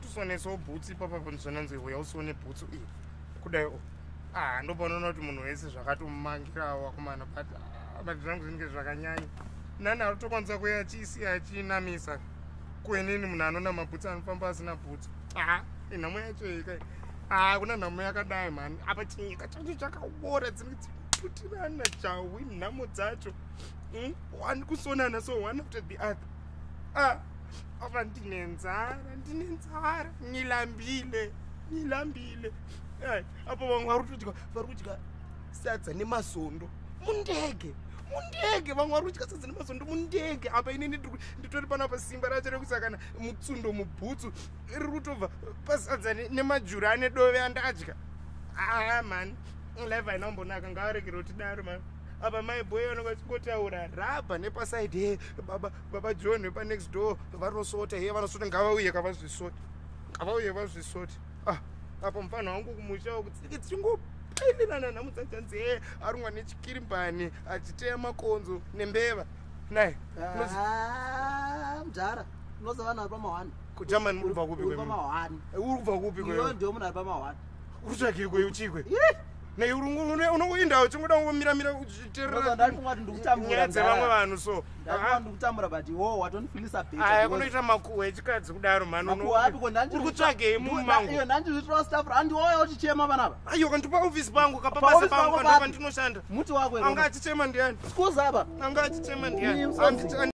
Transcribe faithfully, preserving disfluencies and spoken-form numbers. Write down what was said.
tusonesa bhutsu ipapa panzvananzi uya usone bhutsu iyi kudai ah ndopanoona kuti munhu wese zvakatomumangira wakomana but but zvangu zvinenge zvakanyanya nani ari tokwanisa kuya achiisiya achinamisa kuenini munhu anona mabhutsu anofamba asina bhutsu ah nhamo yacho ikai ah kuna nhamo yakadai mani apa chinyika chacho chakaora dzinenge dziputirana chawi nhamo dzacho one kusonana so one after the other ah apa ndine nzara ndine nzara nilambile nilambile apa vamwe vari kutodya vari kudya sadza nemasondo mundege mundege vamwe vari kudya sadza nemasondo mundege apa inini nditori panapa simba racho rekuti kana mutsundo mubhutsu riri kutobva pasadza nemajuru ane dove andadya ah mani life hainambonaka ngavarekere kuti daro mani apa maiboy vanonga chingotaura rabha nepasaidi he baba baba john wepanext door vanosota he vanosota ngavauye kavazvisoti ngavauye vazvisoti ah apa mufana wangu kumusha kuti tichingopainirana nhamo dzachanzi he arungwa nechikirimbani achiteya makonzo nembeva nai mudhara unozava nari pamahwani kutamani muri kubva kupi pamahwani uri kubva kupi iyo ndio munari pamahwani uri tsvakiri kwei uchikwe nei unongoindawo chingoda kungomiramira uchitereranyaya dzevamwe vanhu so ndikutamura but iwo watonifilisa aya kunoita makuhwa echikadzi kudaro mani uri kutsvagei mumango iyo ndandizitora staff randiwoya uchichema vanava aiyo kandipa ofisi pangu kapabasa pangu kandapa ndinoshanda muti wako anga achichema ndiani skuzaba anga achichema ndiani